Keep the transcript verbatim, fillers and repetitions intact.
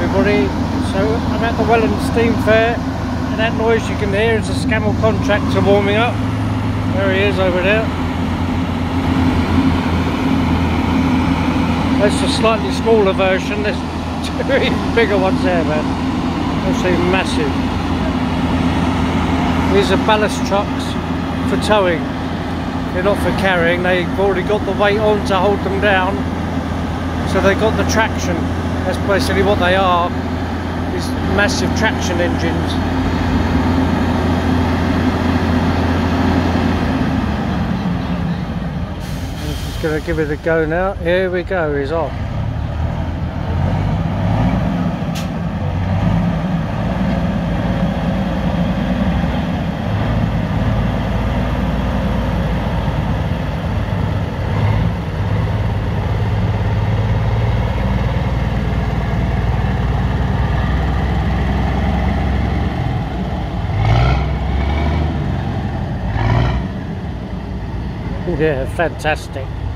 everybody. So I'm at the Welland Steam Fair, and that noise you can hear is a Scammell contractor warming up. There he is over there. That's a slightly smaller version. There's two even bigger ones there, man. Absolutely massive. These are ballast trucks for towing. They're not for carrying. They've already got the weight on to hold them down, so they've got the traction. That's basically what they are. These massive traction engines. I'm just going to give it a go now. Here we go. He's off. Yeah, fantastic.